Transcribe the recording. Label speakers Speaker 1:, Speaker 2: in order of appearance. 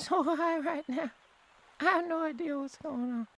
Speaker 1: so high right now. I have no idea what's going on.